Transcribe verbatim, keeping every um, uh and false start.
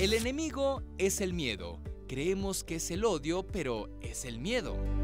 El enemigo es el miedo. Creemos que es el odio, pero es el miedo.